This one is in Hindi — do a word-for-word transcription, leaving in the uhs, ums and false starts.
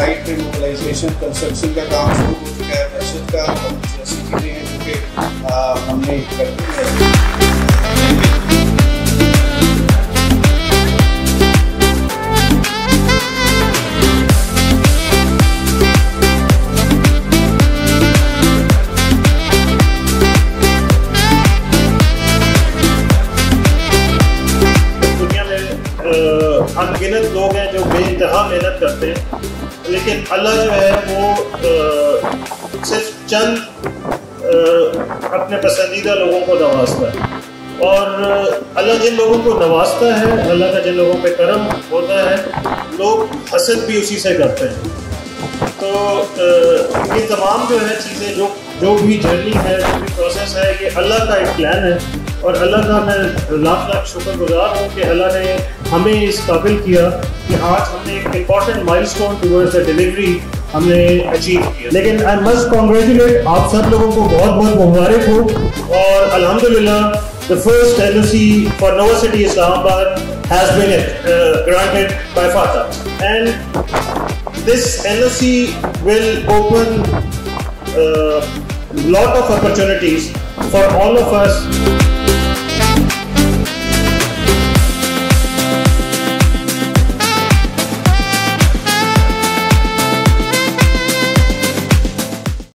साइट पे मोबिलाइजेशन कंस्ट्रक्शन का काम शुरू हो चुका है, दहशत का और ऐसी चीज़ें हैं जो कि हमने कर दी है। अनगिनत लोग हैं जो बेइंतहा मेहनत करते हैं, लेकिन अल्लाह जो है वो आ, सिर्फ चंद आ, अपने पसंदीदा लोगों को नवाजता है। और अल्लाह जिन लोगों को नवाजता है, अल्लाह का जिन लोगों पे करम होता है, लोग हसद भी उसी से करते हैं। तो आ, ये तमाम जो है चीज़ें, जो जो भी जर्नी है, जो भी प्रोसेस है, ये अल्लाह का एक प्लान है। और अल्लाह का मैं लाख लाख शुक्रगुजार हूँ कि अल्लाह ने हमें इस काबिल किया कि आज हमने एक important milestone towards the delivery हमने अचीव किया। लेकिन आई मस्ट कॉन्ग्रेचुलेट आप सब लोगों को, बहुत बहुत मुबारक हो। और अल्हम्दुलिल्लाह the first N O C for Nova City Islamabad has been granted by FATA, and this N O C will open lot of opportunities for all of us